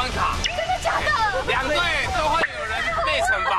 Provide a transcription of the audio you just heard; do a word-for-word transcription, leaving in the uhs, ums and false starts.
关卡， 真的假的？ 两队都会有人被惩罚。